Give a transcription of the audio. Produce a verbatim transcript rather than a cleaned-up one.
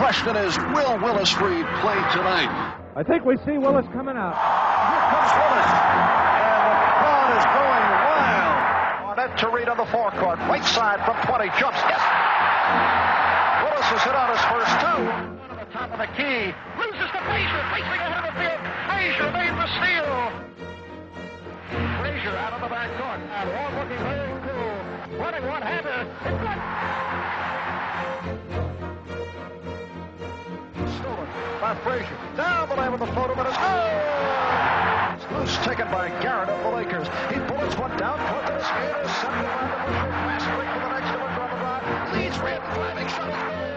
question is, will Willis Reed play tonight? I think we see Willis coming out. Here comes Willis. And the crowd is going wild. Arnett to Reed on the forecourt. Right side from twenty. Jumps. Yes. Willis has hit on his first two. One at the top of the key. Loses to Frazier. Racing ahead of the field. Frazier made the steal. Frazier out on the back court. And one looking very cool. Running one-hander. It's good. Stolen by Frazier. Down the lane with the floater, but it's oh! It's loose, taken by Garrett of the Lakers. He bullets one down court to the skaters. Sent around the bush. Fast break for the next one. Leads Reed. Driving shot is good.